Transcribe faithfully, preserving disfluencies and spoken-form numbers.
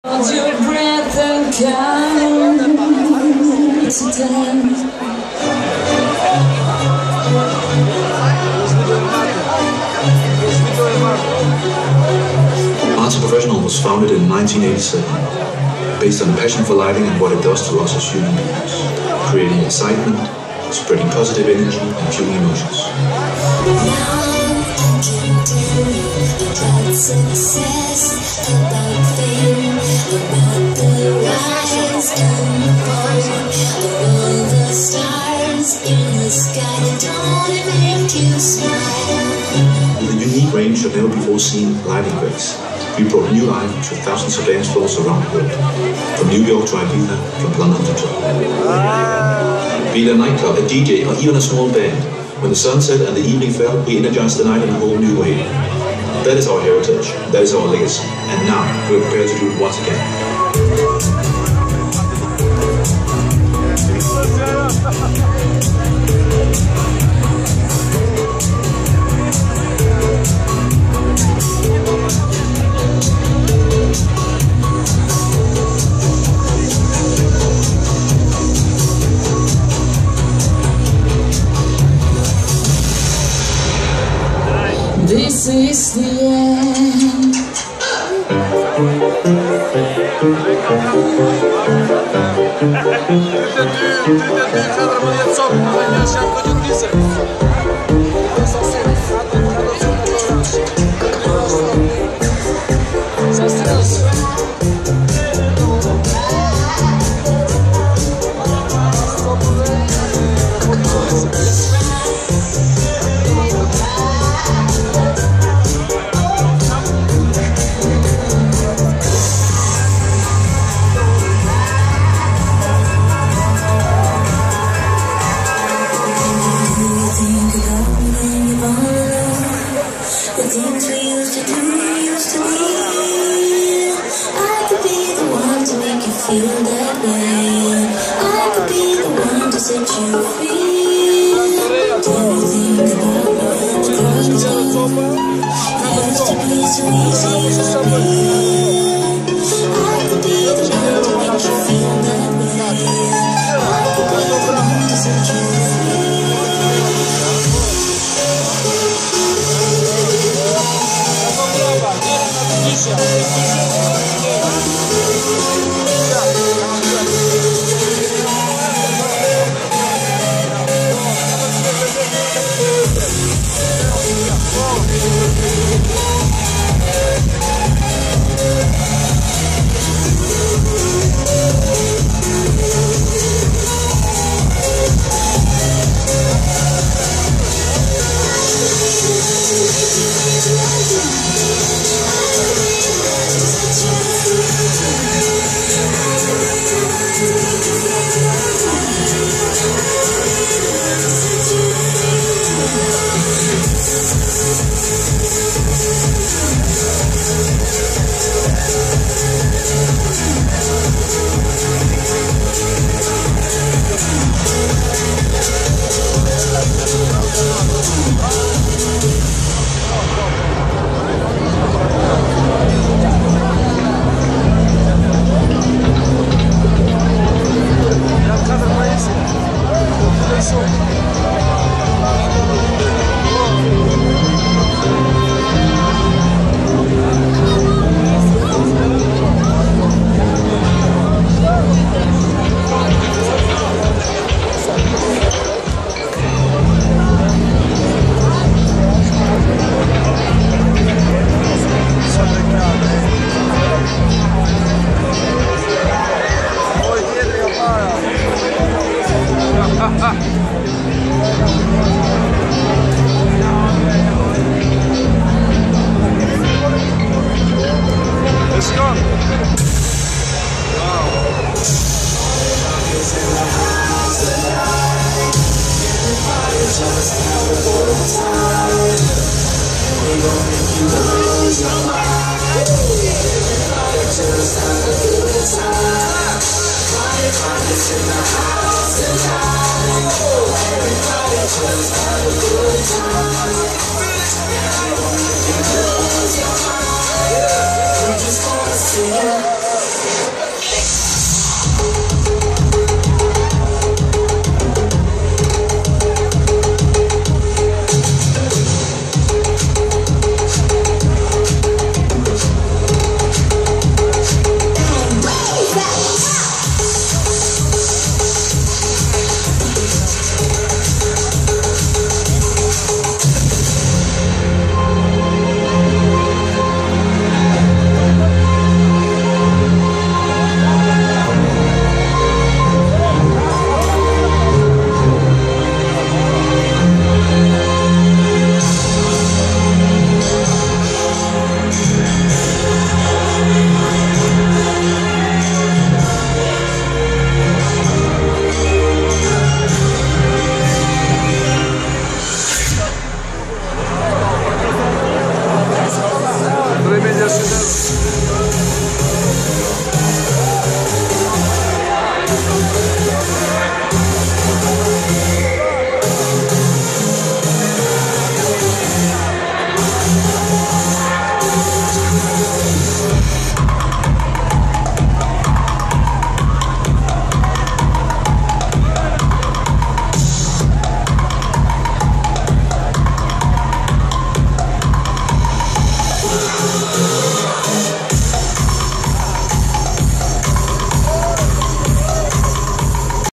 Hold your breath and count to ten. Arte Professional was founded in nineteen eighty-seven, based on a passion for lighting and what it does to us as human beings, creating excitement, spreading positive energy, and fueling emotions. About success, about fame, about the rise and the fall of all the stars in the sky that don't make you smile. With a unique range of never-before-seen lighting breaks, we brought new life to thousands of dance floors around the world, from New York to Ibiza, from London to Tokyo. Be it a nightclub, a D J, or even a small band, when the sun set and the evening fell, we energized the night in a whole new way. That is our heritage, that is our legacy, and now we're prepared to do it once again. This is the end. The things we used to do, we used to be. I could be the one to make you feel that way. I could be the one to set you free. Do you think about when the girls go? It used to be so easy for me. I could be the one to make you feel that way. I could be the one to set you free. Let's go. Just wanna see you.